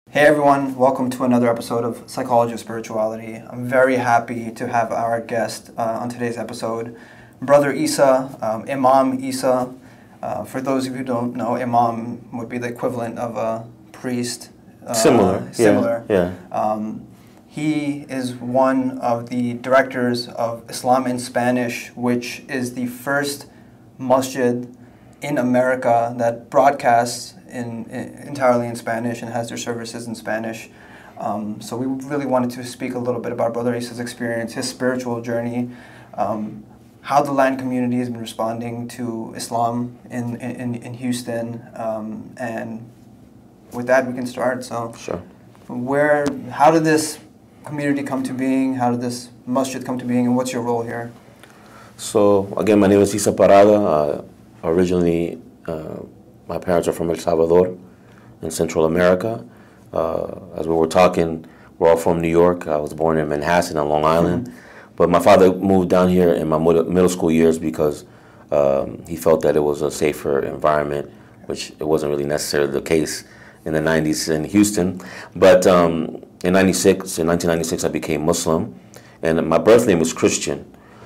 Hey everyone, welcome to another episode of Psychology of Spirituality. I'm very happy to have our guest on today's episode, Brother Isa, Imam Isa. For those of you who don't know, Imam would be the equivalent of a priest. Similar. Yeah. He is one of the directors of Islam in Spanish, which is the first masjid in America that broadcasts entirely in Spanish and has their services in Spanish. So we really wanted to speak a little bit about Brother Isa's experience, his spiritual journey, how the land community has been responding to Islam in Houston, and with that we can start. So, sure. How did this community come to being? How did this masjid come to being, and what's your role here? So again, my name is Isa Parada. Originally, my parents are from El Salvador in Central America. As we were talking, we're all from New York. I was born in Manhasset on Long Island. But my father moved down here in my middle school years because he felt that it was a safer environment, which it wasn't really necessarily the case in the 90s in Houston. But in 1996, I became Muslim. And my birth name was Christian.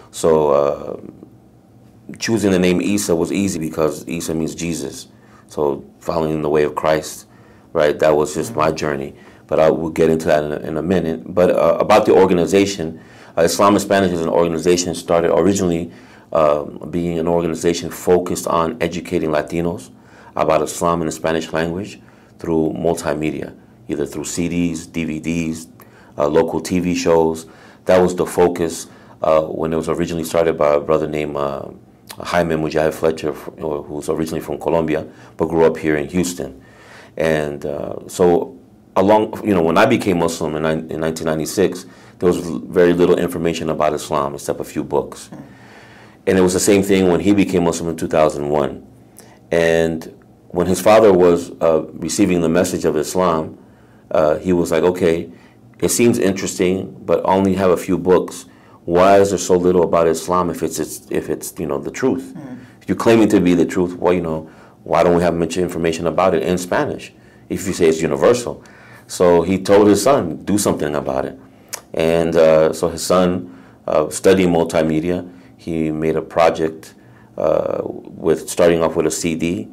So choosing the name Isa was easy because Isa means Jesus. So following the way of Christ, right? That was just my journey. But I will get into that in a minute. But about the organization, Islam in Spanish is an organization started originally being an organization focused on educating Latinos about Islam in the Spanish language through multimedia, either through CDs, DVDs, local TV shows. That was the focus when it was originally started by a brother named Jaime Mujahid Fletcher, who's originally from Colombia, but grew up here in Houston. And so when I became Muslim in 1996, there was very little information about Islam except a few books. And it was the same thing when he became Muslim in 2001. And when his father was receiving the message of Islam, he was like, okay, it seems interesting, but I only have a few books. Why is there so little about Islam if it's the truth? If you're claiming to be the truth, well, why don't we have much information about it in Spanish if you say it's universal? So he told his son, do something about it. And so his son, studying multimedia, he made a project with starting off with a CD.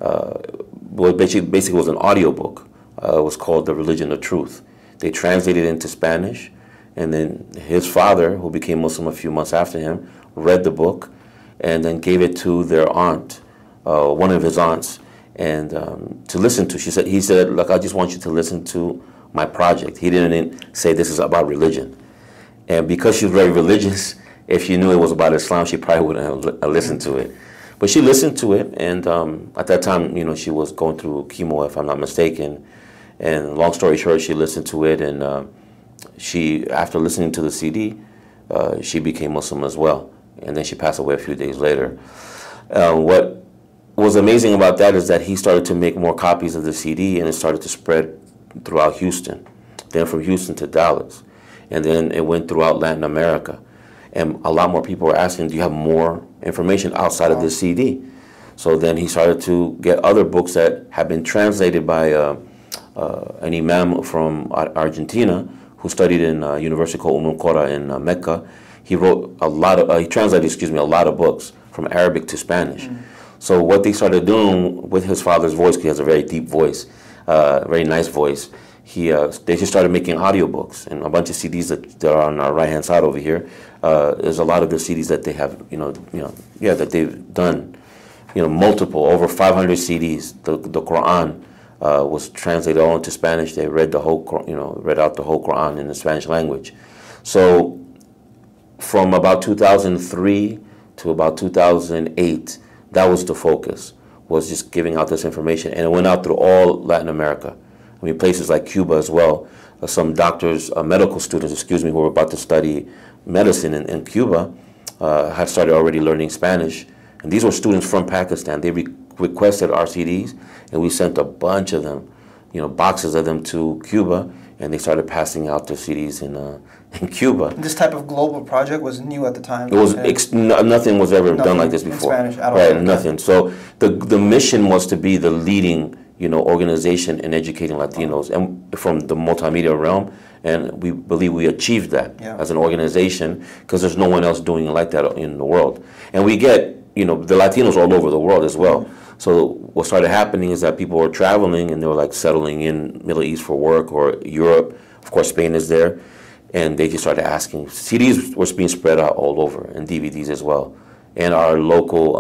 Basically was an audiobook. It was called The Religion of Truth. They translated it into Spanish. And then his father, who became Muslim a few months after him, read the book and then gave it to their aunt, one of his aunts, and to listen to. He said, look, I just want you to listen to my project. He didn't say this is about religion. And because she was very religious, if she knew it was about Islam, she probably wouldn't have listened to it. But she listened to it, and at that time, she was going through chemo, if I'm not mistaken. And long story short, she listened to it, and after listening to the CD, she became Muslim as well. And then she passed away a few days later. What was amazing about that is that he started to make more copies of the CD, and it started to spread throughout Houston. Then from Houston to Dallas. And then it went throughout Latin America. And a lot more people were asking, do you have more information outside of this CD? So then he started to get other books that had been translated by an imam from Argentina who studied in University called Qura in Mecca. He wrote he translated a lot of books from Arabic to Spanish. So what they started doing with his father's voice, because he has a very deep voice, very nice voice, they just started making audiobooks, and a bunch of CDs that are on our right hand side over here. There's a lot of the CDs that they have, that they've done, multiple, over 500 CDs. The Quran was translated all into Spanish. They read read out the whole Quran in the Spanish language. So from about 2003 to about 2008, that was the focus, was just giving out this information. And it went out through all Latin America. I mean, places like Cuba as well. Some doctors, medical students, who were about to study medicine in Cuba, had started already learning Spanish. And these were students from Pakistan. They requested our CDs, and we sent a bunch of them, boxes of them to Cuba, and they started passing out the CDs in Cuba. This type of global project was new at the time. It was nothing was ever done like this before. In Spanish at all. Right, nothing. So the mission was to be the leading organization in educating Latinos, and from the multimedia realm. And we believe we achieved that as an organization, because there's no one else doing it like that in the world. And we get, the Latinos all over the world as well. So what started happening is that people were traveling, and they were like settling in Middle East for work, or Europe. Of course, Spain is there. And they just started asking. CDs were being spread out all over, and DVDs as well. And our local,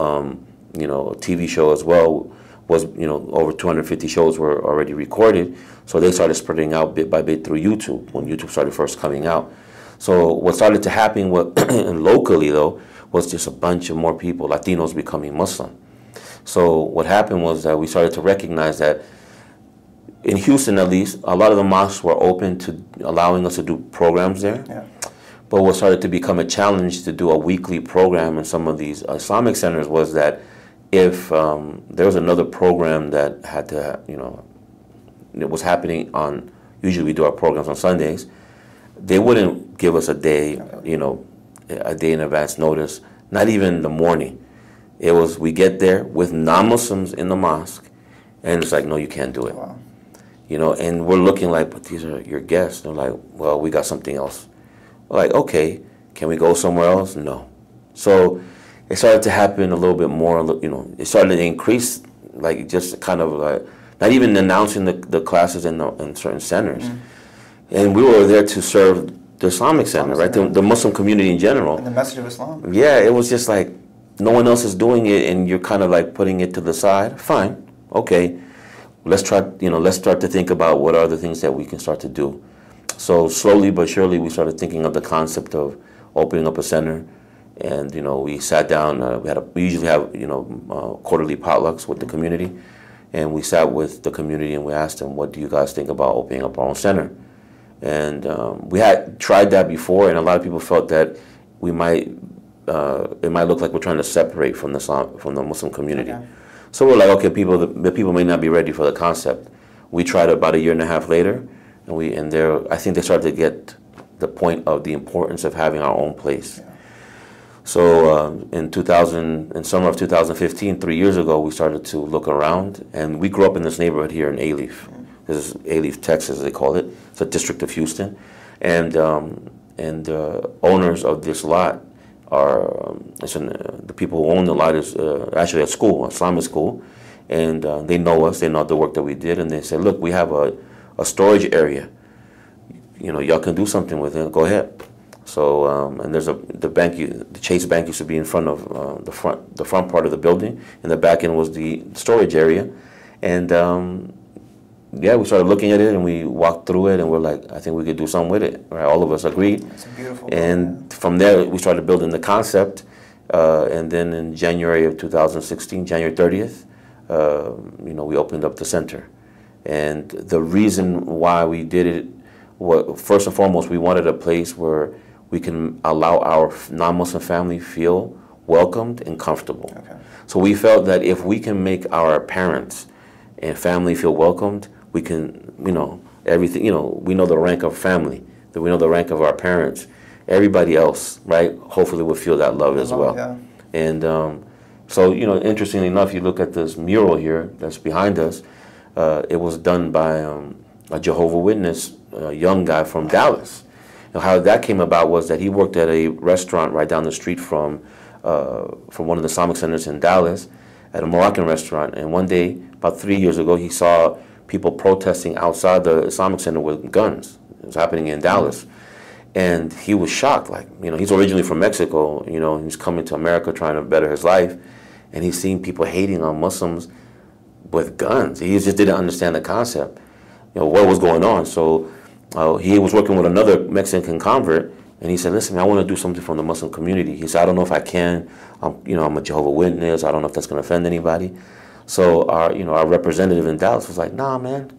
TV show as well was, over 250 shows were already recorded. So they started spreading out bit by bit through YouTube, when YouTube started first coming out. So what started to happen locally, though, was just a bunch of more people, Latinos, becoming Muslim. So what happened was that we started to recognize that in Houston, at least, a lot of the mosques were open to allowing us to do programs there. Yeah. But what started to become a challenge to do a weekly program in some of these Islamic centers was that if there was another program that had to, it was happening on, usually we do our programs on Sundays, they wouldn't give us a day, a day in advance notice, not even in the morning. It was, we get there with non-Muslims in the mosque, and it's like, no, you can't do it. Wow. And we're looking like, but these are your guests. They're like, well, we got something else. We're like, okay, can we go somewhere else? No. So it started to happen a little bit more, it started to increase, like just kind of like, not even announcing the classes in certain centers. And we were there to serve the Islamic center, right? The Muslim community in general. And the message of Islam. Yeah, it was just like, no one else is doing it, and you're kind of like putting it to the side. Fine, okay. Let's try, let's start to think about what are the things that we can start to do. So slowly but surely, we started thinking of the concept of opening up a center, and we sat down. We usually have quarterly potlucks with the community, and we sat with the community and we asked them, what do you guys think about opening up our own center? And we had tried that before, and a lot of people felt that we might it might look like we're trying to separate from the Muslim community. Okay. So we're like, okay, the people may not be ready for the concept. We tried about a year and a half later, and I think they started to get the point of the importance of having our own place. Yeah. So in summer of 2015, 3 years ago, we started to look around, and we grew up in this neighborhood here in Alief. This is Alief, Texas, they call it. It's a district of Houston, and the owners of this lot are the people who own the lot is actually at school, Islamic school, and they know us. They know the work that we did, and they said, "Look, we have a storage area. Y'all can do something with it. Go ahead." So and there's the Chase Bank used to be in front of the front part of the building, and the back end was the storage area, and yeah, we started looking at it, and we walked through it, and we're like, I think we could do something with it. Right? All of us agreed. It's a beautiful. And from there, we started building the concept, and then in January of 2016, January 30th, we opened up the center. And the reason why we did it, first and foremost, we wanted a place where we can allow our non-Muslim family feel welcomed and comfortable. Okay. So we felt that if we can make our parents and family feel welcomed, we can, everything, we know the rank of family, that we know the rank of our parents. Everybody else, right, hopefully will feel that love as well. Yeah. And so, interestingly enough, you look at this mural here that's behind us, it was done by a Jehovah's Witness, a young guy from Dallas. And how that came about was that he worked at a restaurant right down the street from one of the Islamic centers in Dallas, at a Moroccan restaurant. And one day, about 3 years ago, he saw people protesting outside the Islamic Center with guns. It was happening in Dallas. And he was shocked. Like, he's originally from Mexico. He's coming to America trying to better his life. And he's seeing people hating on Muslims with guns. He just didn't understand the concept, what was going on. So he was working with another Mexican convert. And he said, listen, I want to do something from the Muslim community. He said, I don't know if I can. I'm a Jehovah's Witness. I don't know if that's going to offend anybody. So our representative in Dallas was like, nah, man.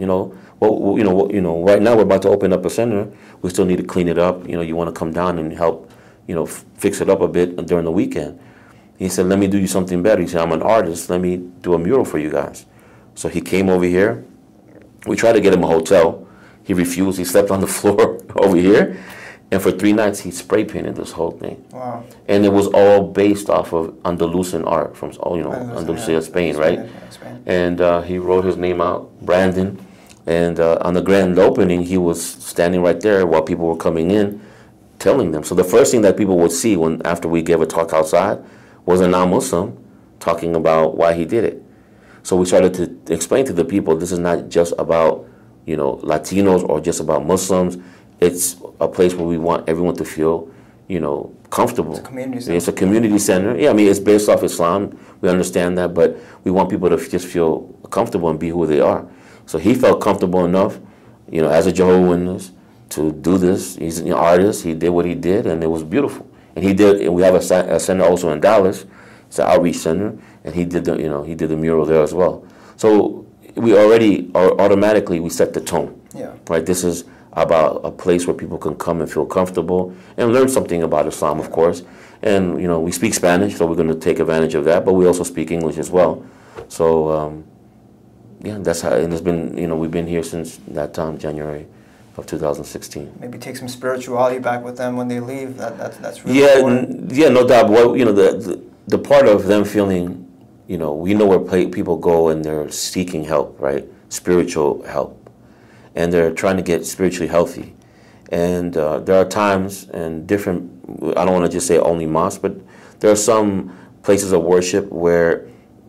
Right now we're about to open up a center. We still need to clean it up. You want to come down and help, fix it up a bit during the weekend. He said, let me do you something better. He said, I'm an artist. Let me do a mural for you guys. So he came over here. We tried to get him a hotel. He refused. He slept on the floor over here. And for 3 nights, he spray painted this whole thing. Wow. And it was all based off of Andalusian art from, Andalusia, yeah. Spain, right? Yeah, Spain. And he wrote his name out, Brandon. And on the grand opening, he was standing right there while people were coming in, telling them. So the first thing that people would see after we gave a talk outside was a non-Muslim talking about why he did it. So we started to explain to the people, this is not just about, Latinos or just about Muslims. It's a place where we want everyone to feel, comfortable. It's a community center. It's a community center. Yeah, I mean, it's based off Islam. We understand that, but we want people to just feel comfortable and be who they are. So he felt comfortable enough, as a Jehovah's Witness, to do this. He's an artist. He did what he did, and it was beautiful. And we have a center also in Dallas. It's an outreach center, and he did the mural there as well. So we automatically we set the tone. Yeah. Right. This is about a place where people can come and feel comfortable and learn something about Islam, of course. And we speak Spanish, so we're going to take advantage of that. But we also speak English as well. So yeah, that's how. And it's been we've been here since that time, January of 2016. Maybe take some spirituality back with them when they leave. That's really important. Yeah, no doubt. Well, the part of them feeling, we know where people go and they're seeking help, right? Spiritual help. And they're trying to get spiritually healthy. And there are times and different, I don't want to just say only mosques, but there are some places of worship where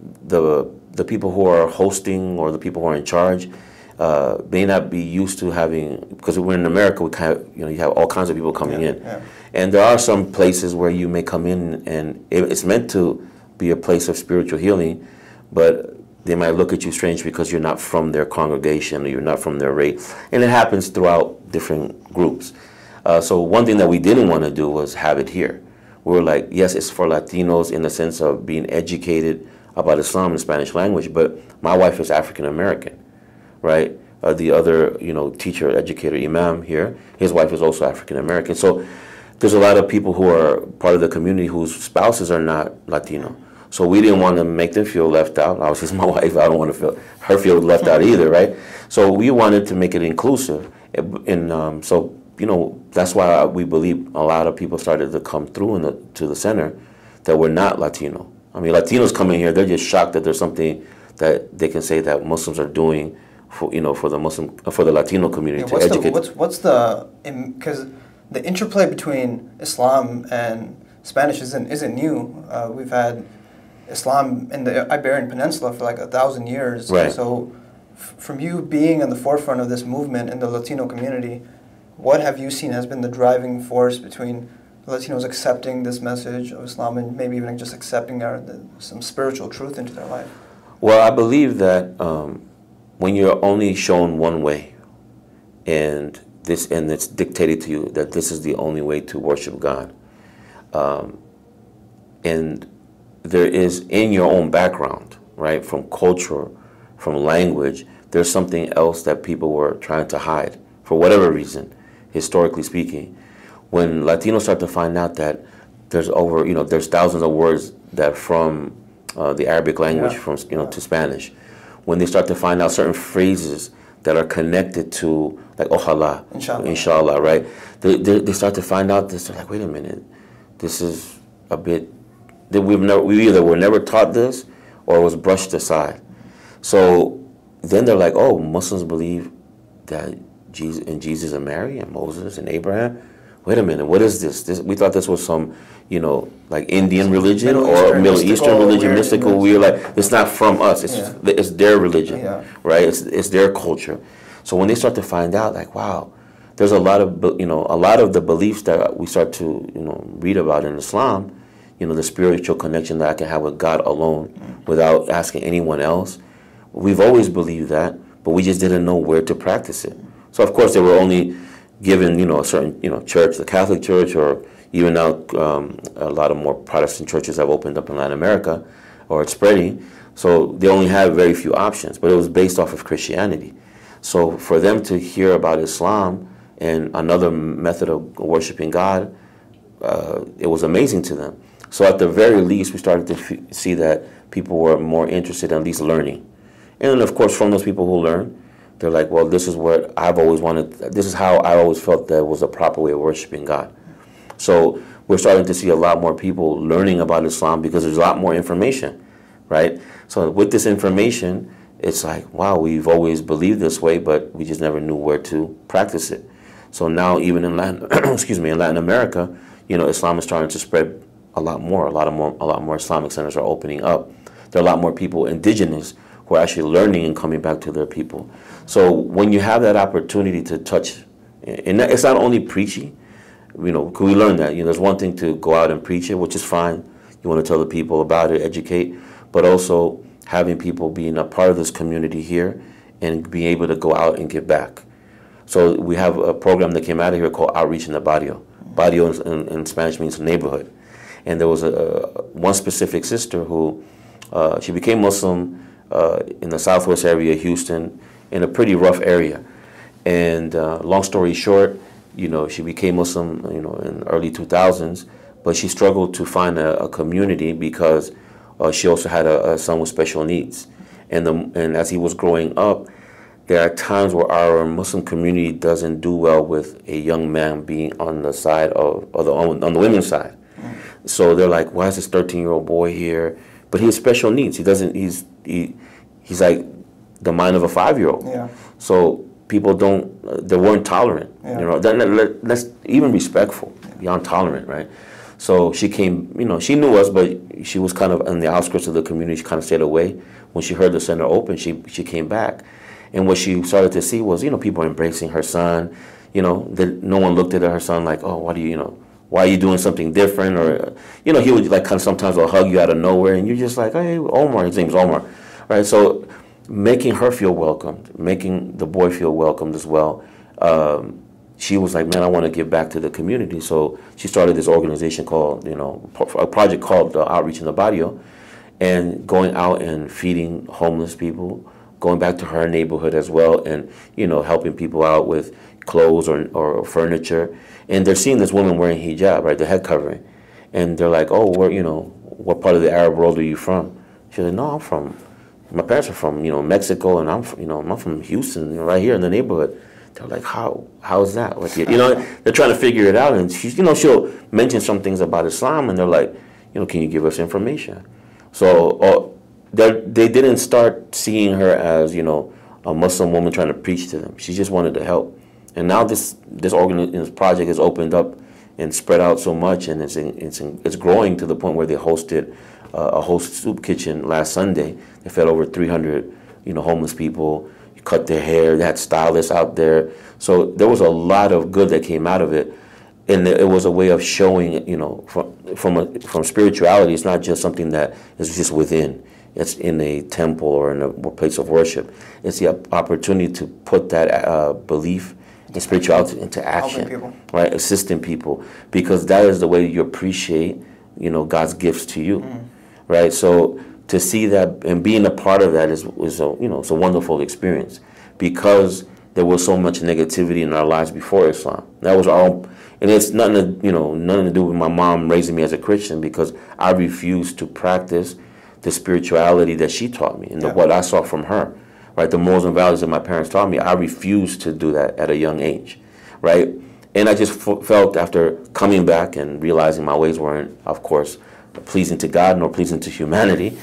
the people who are hosting or the people who are in charge may not be used to having, because we're in America, we kind of, you have all kinds of people coming in. Yeah. And there are some places where you may come in and it's meant to be a place of spiritual healing, but they might look at you strange because you're not from their congregation or you're not from their race. And it happens throughout different groups. So one thing that we didn't want to do was have it here. We were like, yes, it's for Latinos in the sense of being educated about Islam and Spanish language, but my wife is African American, right? The other, teacher, educator, imam here, his wife is also African American. So there's a lot of people who are part of the community whose spouses are not Latino. So we didn't want to make them feel left out. Obviously, it's my wife. I don't want to feel left out either, right? So we wanted to make it inclusive. And so, that's why we believe a lot of people started to come through to the center that were not Latino. I mean, Latinos coming here, they're just shocked that there's something that they can say that Muslims are doing for the Latino community to educate. Because the interplay between Islam and Spanish isn't new. We've had Islam in the Iberian Peninsula for like 1,000 years. Right. So from you being on the forefront of this movement in the Latino community, what have you seen has been the driving force between Latinos accepting this message of Islam and maybe even just accepting some spiritual truth into their life? Well, I believe that when you're only shown one way and it's dictated to you that this is the only way to worship God, and there is in your own background, right, from culture, from language, there's something else that people were trying to hide for whatever reason, historically speaking. When Latinos start to find out that there's there's thousands of words that from the Arabic language to Spanish, when they start to find out certain phrases that are connected to like ojalá, inshallah, right? They start to find out this. They're like, wait a minute, this is a bit. We either were never taught this or it was brushed aside. So then they're like, oh, Muslims believe that Jesus and Mary and Moses and Abraham. Wait a minute, what is this? We thought this was some, like Indian religion or Middle Eastern religion, mystical. We were like, it's not from us. It's their religion, right? It's their culture. So when they start to find out, like, wow, there's a lot of the beliefs that we start to read about in Islam. The spiritual connection that I can have with God alone without asking anyone else. We've always believed that, but we just didn't know where to practice it. So of course they were only given, a certain, church, the Catholic Church, or even now a lot of more Protestant churches have opened up in Latin America, or it's spreading. So they only have very few options, but it was based off of Christianity. So for them to hear about Islam and another method of worshiping God, it was amazing to them. So at the very least, we started to see that people were more interested in at least learning. And then, of course, from those people who learn, they're like, well, this is what I've always wanted. This is how I always felt that was a proper way of worshiping God. So we're starting to see a lot more people learning about Islam because there's a lot more information, right? So with this information, it's like, wow, we've always believed this way, but we just never knew where to practice it. So now even in Latin, excuse me, in Latin America, you know, Islam is starting to spread a lot more. A lot more Islamic centers are opening up. There are a lot more people, indigenous, who are actually learning and coming back to their people. So when you have that opportunity to touch, and it's not only preaching, you know, we learn that, you know, there's one thing to go out and preach it, which is fine. You want to tell the people about it, educate, but also having people being a part of this community here and being able to go out and give back. So we have a program that came out of here called Outreach in the Barrio. Barrio in Spanish means neighborhood. And there was one specific sister who, she became Muslim in the southwest area of Houston, in a pretty rough area. And long story short, you know, she became Muslim, you know, in the early 2000s, but she struggled to find a community because she also had a son with special needs. And as he was growing up, there are times where our Muslim community doesn't do well with a young man being on the side of, on the women's side. So they're like, why is this 13-year-old boy here? But he has special needs. He's like the mind of a 5-year-old. Yeah. So people they weren't tolerant. Yeah. You know, let's even respectful, beyond tolerant, right? So she came, you know, she knew us, but she was kind of on the outskirts of the community. She kind of stayed away. When she heard the center open, she came back. And what she started to see was, you know, people embracing her son. You know, no one looked at her son like, oh, why are you doing something different? Or, you know, he would like kind of sometimes will hug you out of nowhere, and you're just like, hey, Omar, his name's Omar, right? So making her feel welcomed, making the boy feel welcomed as well. She was like, man, I want to give back to the community. So she started this organization called, you know, a project called Outreach in the Barrio, and going out and feeding homeless people, going back to her neighborhood as well, and, you know, helping people out with clothes or furniture. And they're seeing this woman wearing hijab, right, the head covering. And they're like, oh, you know, what part of the Arab world are you from? She's like, no, my parents are from, you know, Mexico, and I'm from Houston, you know, right here in the neighborhood. They're like, how is that? Like, you know, they're trying to figure it out. And she's, you know, she'll mention some things about Islam, and they're like, you know, can you give us information? So they didn't start seeing her as, you know, a Muslim woman trying to preach to them. She just wanted to help. And now this project has opened up and spread out so much, and it's growing to the point where they hosted a host soup kitchen last Sunday. They fed over 300, you know, homeless people. Cut their hair. They had stylists out there. So there was a lot of good that came out of it, and it was a way of showing, you know, from spirituality. It's not just something that is just within. It's in a temple or in a place of worship. It's the opportunity to put that belief and spirituality into action, right? Assisting people, because that is the way you appreciate, you know, God's gifts to you, right? So to see that and being a part of that is a, you know, it's a wonderful experience, because there was so much negativity in our lives before Islam. That was all, and it's nothing to do with my mom raising me as a Christian, because I refused to practice the spirituality that she taught me and what I saw from her, right? The morals and values that my parents taught me. I refused to do that at a young age, right? And I just felt, after coming back and realizing my ways weren't, of course, pleasing to God nor pleasing to humanity,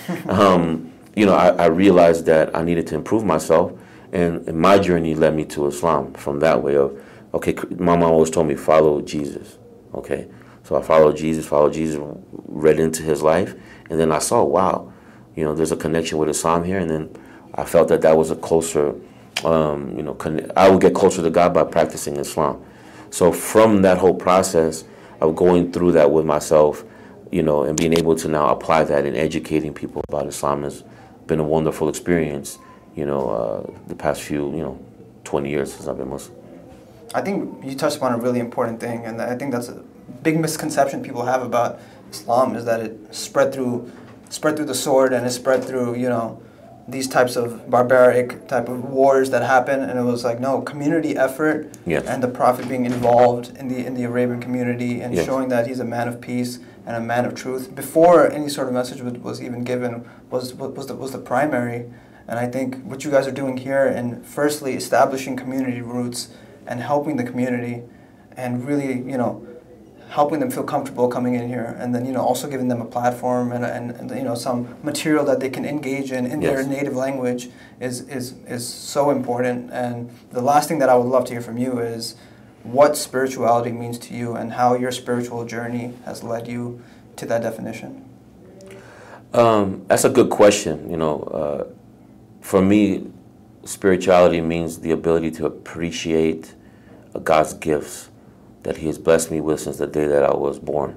you know, I realized that I needed to improve myself, and my journey led me to Islam from that way of, okay, my mom always told me, follow Jesus, okay? So I followed Jesus, read into his life, and then I saw, wow, you know, there's a connection with Islam here, and then I felt that was a closer, you know, I would get closer to God by practicing Islam. So from that whole process of going through that with myself, you know, and being able to now apply that and educating people about Islam has been a wonderful experience, you know, the past few, 20 years since I've been Muslim. I think you touched upon a really important thing, and I think that's a big misconception people have about Islam, is that it spread through the sword, and it spread through, these types of barbaric type of wars that happen. And it was like, no, community effort, yes. And the Prophet being involved in the Arabian community and yes. showing that he's a man of peace and a man of truth before any sort of message was even given was the primary. And I think what you guys are doing here, and firstly establishing community roots and helping the community, and really, you know, helping them feel comfortable coming in here, and then, you know, also giving them a platform and you know, some material that they can engage in their native language is so important. And the last thing that I would love to hear from you is what spirituality means to you and how your spiritual journey has led you to that definition. That's a good question. You know, for me, spirituality means the ability to appreciate God's gifts that He has blessed me with since the day that I was born.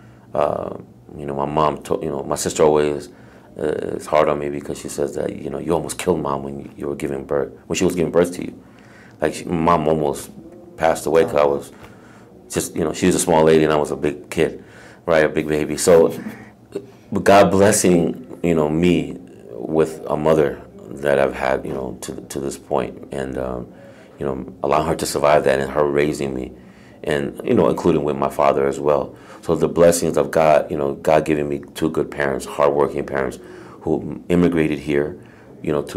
You know, my mom, my sister always is hard on me because she says that, you know, you almost killed Mom when you were giving birth, when she was giving birth to you. Like, Mom almost passed away because I was just, you know, she was a small lady and I was a big kid, right, a big baby. So, God blessing, you know, me with a mother that I've had, you know, to this point, and you know, allowing her to survive that and her raising me, and, you know, including with my father as well. So the blessings of God, you know, God giving me two good parents, hardworking parents, who immigrated here, you know,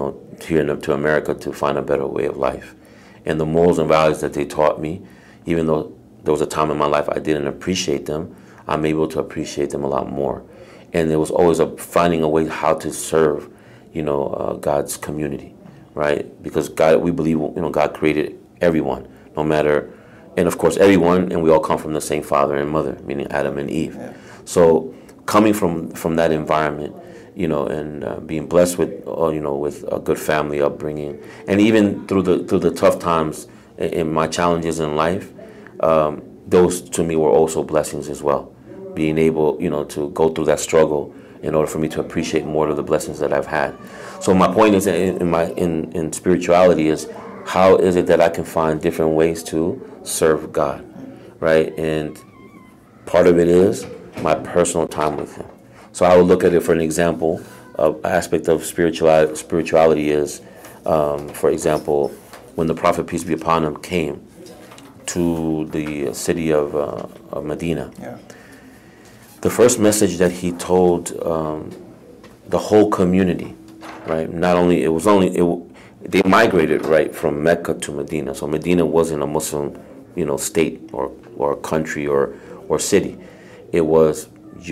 to America to find a better way of life, and the morals and values that they taught me, even though there was a time in my life I didn't appreciate them, I'm able to appreciate them a lot more. And there was always finding a way how to serve, you know, God's community, right? Because God, we believe, you know, God created everyone, no matter. And of course, everyone, and we all come from the same father and mother, meaning Adam and Eve. Yeah. So coming from that environment, you know, and being blessed with, you know, with a good family upbringing, and even through the tough times in my challenges in life, those to me were also blessings as well. Being able, you know, to go through that struggle in order for me to appreciate more of the blessings that I've had. So my point is in spirituality is, how is it that I can find different ways to serve God, right? And part of it is my personal time with Him. So I would look at it, for an example, an aspect of spirituality is, for example, when the Prophet, peace be upon him, came to the city of Medina. Yeah. The first message that he told the whole community, right? Not only, they migrated, right, from Mecca to Medina. So Medina wasn't a Muslim, you know, state or country or city. It was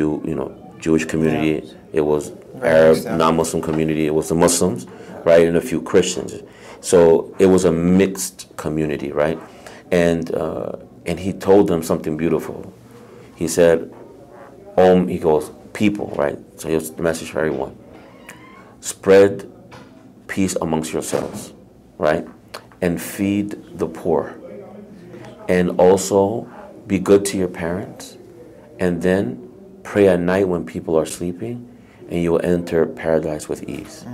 Jewish community. Yeah. It was Arab, non-Muslim community. It was the Muslims, right, and a few Christians. So it was a mixed community, right? And he told them something beautiful. He said, he goes, people, right? So here's the message for everyone. Spread peace amongst yourselves, right? And feed the poor. And also be good to your parents. And then pray at night when people are sleeping, and you'll enter paradise with ease.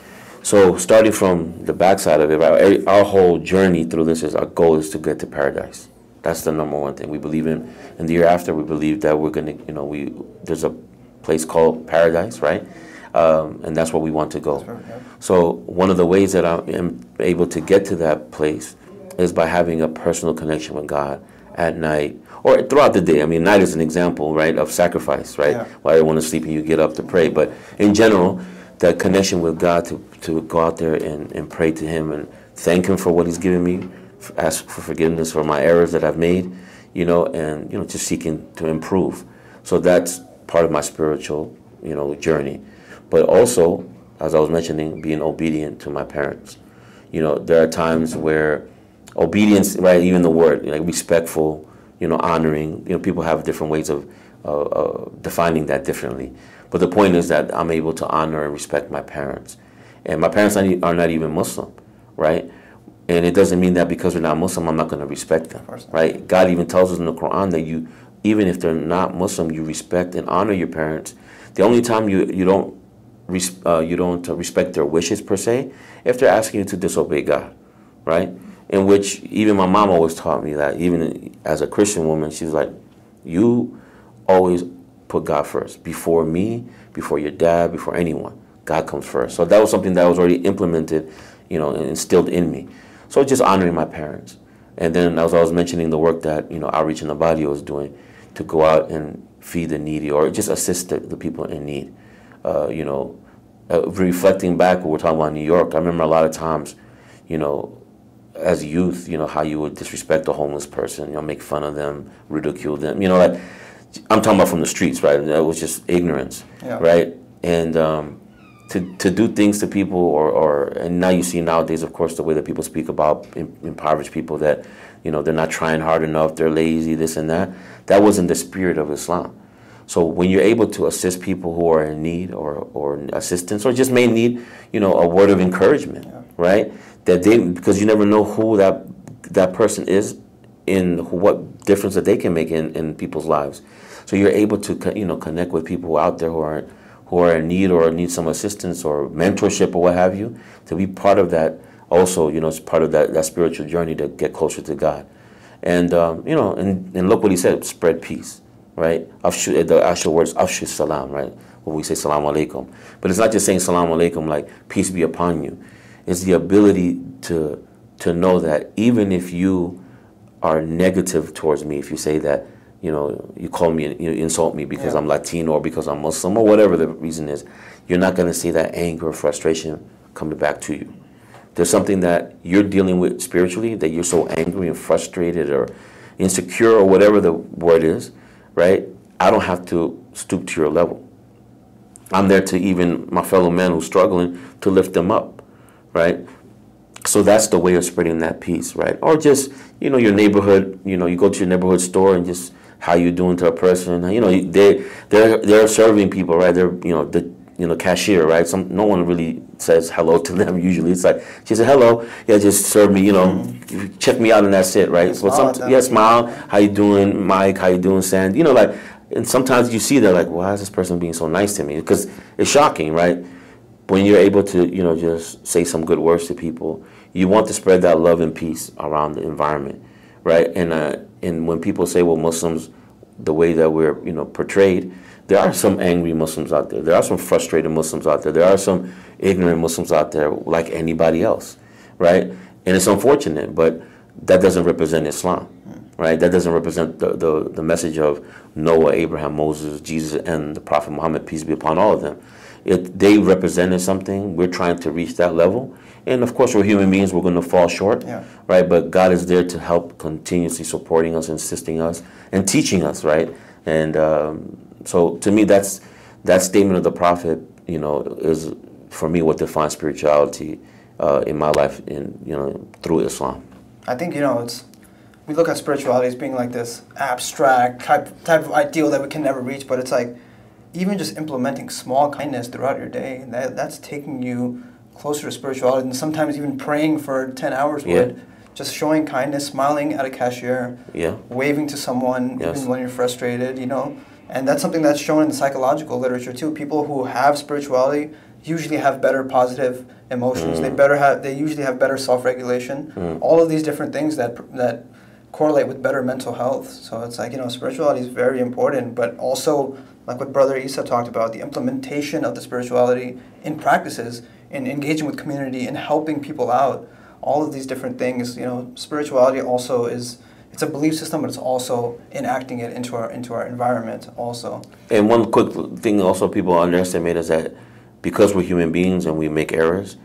So starting from the backside of it, right, our whole journey through this is, our goal is to get to paradise. That's the number one thing. We believe in the year after, we believe that we're going to, you know, there's a place called paradise, right? And that's where we want to go. So one of the ways that I am able to get to that place is by having a personal connection with God at night or throughout the day. I mean, night is an example, right, of sacrifice, right? Yeah. While everyone is sleeping, you get up to pray. But in general, that connection with God, to go out there and pray to Him and thank Him for what He's given me, ask for forgiveness for my errors that I've made, you know, and, you know, just seeking to improve. So that's part of my spiritual, you know, journey. But also, as I was mentioning, being obedient to my parents. You know, there are times where obedience, right, even the word, like respectful, you know, honoring, you know, people have different ways of defining that differently. But the point is that I'm able to honor and respect my parents. And my parents are not even Muslim, right? And it doesn't mean that because they're not Muslim, I'm not going to respect them, right? God even tells us in the Quran that you, even if they're not Muslim, you respect and honor your parents. The only time you don't respect their wishes per se, if they're asking you to disobey God, right? In which even my mom always taught me that, even as a Christian woman, she was like, you always put God first, before me, before your dad, before anyone. God comes first. So that was something that was already implemented, you know, and instilled in me. So just honoring my parents. And then as I was mentioning the work that, you know, Outreach in the Body was doing, to go out and feed the needy or just assist the people in need. You know, reflecting back, when we're talking about New York, I remember a lot of times, you know, as youth, you know, how you would disrespect a homeless person, you know, make fun of them, ridicule them, you know, like, I'm talking about from the streets, right? It was just ignorance, Yeah. right? And to do things to people, or and now you see nowadays, of course, the way that people speak about impoverished people, that, you know, they're not trying hard enough, they're lazy, this and that. That wasn't the spirit of Islam. So when you're able to assist people who are in need, or assistance, or just may need, you know, a word of encouragement, Yeah. right? That they, because you never know who that person is, what difference that they can make in people's lives. So you're able to, you know, connect with people out there who are in need, or need some assistance or mentorship or what have you, to be part of that. Also, you know, it's part of that spiritual journey to get closer to God. And you know, and look what he said: spread peace, right? The actual words, afshu salam, right? When we say salam alaikum, but it's not just saying salam alaikum like peace be upon you. It's the ability to know that even if you are negative towards me, if you say that, you know, you call me, you insult me because I'm Latino, or because I'm Muslim, or whatever the reason is, you're not going to see that anger or frustration coming back to you. There's something that you're dealing with spiritually, that you're so angry and frustrated or insecure, or whatever the word is, right? I don't have to stoop to your level. I'm there to, even my fellow man who's struggling, to lift them up, right? So that's the way of spreading that peace, right? Or just, you know, your neighborhood, you know, you go to your neighborhood store, and just how you doing to a person, you know, they're serving people, right? They're, you know, cashier, right? No one really says hello to them usually. It's like, she said, hello, yeah, just serve me, you know, check me out, and that's it, right? Smile, how you doing, Mike, how you doing, Sand, you know, like, and sometimes you see that, like, why is this person being so nice to me? Because it's shocking, right? When you're able to, you know, just say some good words to people, you want to spread that love and peace around the environment, right? And when people say, well, Muslims, the way that we're, you know, portrayed, there are some angry Muslims out there. There are some frustrated Muslims out there. There are some ignorant Muslims out there, like anybody else, right? And it's unfortunate, but that doesn't represent Islam, right? That doesn't represent the message of Noah, Abraham, Moses, Jesus, and the Prophet Muhammad, peace be upon all of them. They represented something. We're trying to reach that level. And of course, we're human beings. We're going to fall short, right? But God is there to help, continuously supporting us, assisting us, and teaching us, right? And so to me, that statement of the Prophet, you know, is for me what defines spirituality in my life, through Islam. I think, you know, we look at spirituality as being like this abstract type of ideal that we can never reach, but it's like, even just implementing small kindness throughout your day, that's taking you closer to spirituality. And sometimes even praying for 10 hours would. Just showing kindness, smiling at a cashier, waving to someone even when you're frustrated, you know. And that's something that's shown in the psychological literature too. People who have spirituality usually have better positive emotions. They usually have better self-regulation. All of these different things that correlate with better mental health. So it's like, you know, spirituality is very important, but also, like what Brother Isa talked about, the implementation of the spirituality in practices, in engaging with community, in helping people out, all of these different things. You know, spirituality also it's a belief system, but it's also enacting it into our environment also. And one quick thing also people underestimate is that because we're human beings and we make errors,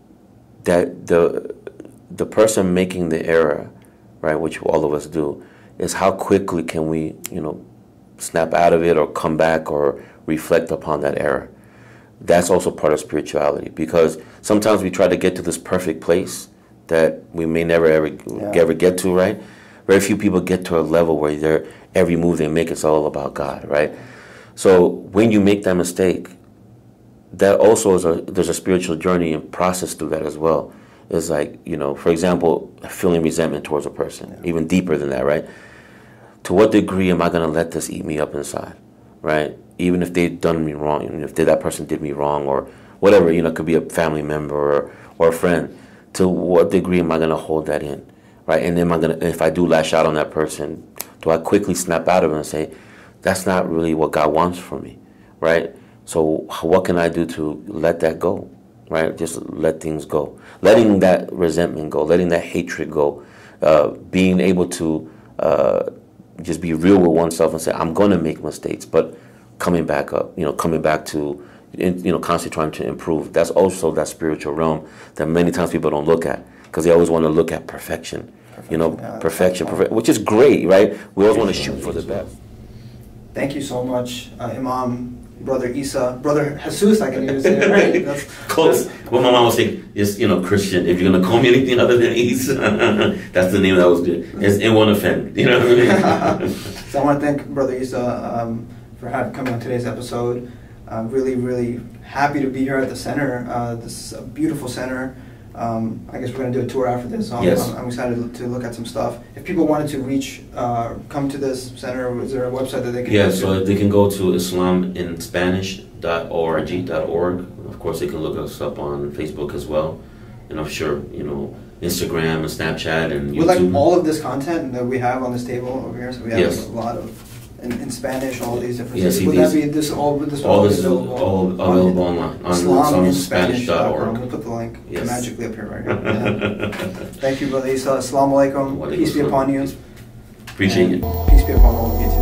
that the person making the error, right, which all of us do, is how quickly can we, you know, snap out of it or come back or reflect upon that error. That's also part of spirituality, because sometimes we try to get to this perfect place that we may never ever get to, right? Very few people get to a level where every move they make is all about God, right? So when you make that mistake, that also there's a spiritual journey and process through that as well. It's like, you know, for example, feeling resentment towards a person, even deeper than that, right? To what degree am I going to let this eat me up inside, right? Even if they've done me wrong, even if that person did me wrong or whatever, you know, it could be a family member or a friend. To what degree am I going to hold that in, right? And am I going to, if I do lash out on that person, do I quickly snap out of it and say, that's not really what God wants for me, right? So what can I do to let that go, right? Just let things go. Letting that resentment go, letting that hatred go, being able to just be real with oneself and say, I'm going to make mistakes, but coming back up, you know, coming back to, constantly trying to improve. That's also that spiritual realm that many times people don't look at, because they always want to look at perfection. Perfection, which is great, right? We always want to shoot for the best. Thank you so much, Imam, Brother Isa, Brother Jesus, I can even say it, right? That's close. Well, my mom was saying, it's, Christian. If you're going to call me anything other than Isa, that's the name that was good. It won't offend. You know what I mean? So I want to thank Brother Isa for coming on today's episode. Really, really happy to be here at the center. This is a beautiful center. I guess we're going to do a tour after this. So yes. I'm excited to look at some stuff. If people wanted to come to this center, is there a website that they can go to? So they can go to islaminspanish.org. Of course, they can look us up on Facebook as well. And I'm sure, Instagram and Snapchat and YouTube. With like all of this content that we have on this table over here, so we have yes. a lot of, in Spanish, all these different yes, things. Would that be this all this is all available online on islaminspanish.org. We'll put the link yes. magically up here right here. Yeah. Thank you, Brother Isa. Assalamu alaikum. Peace be upon you. Appreciate it. Peace be upon all of you too.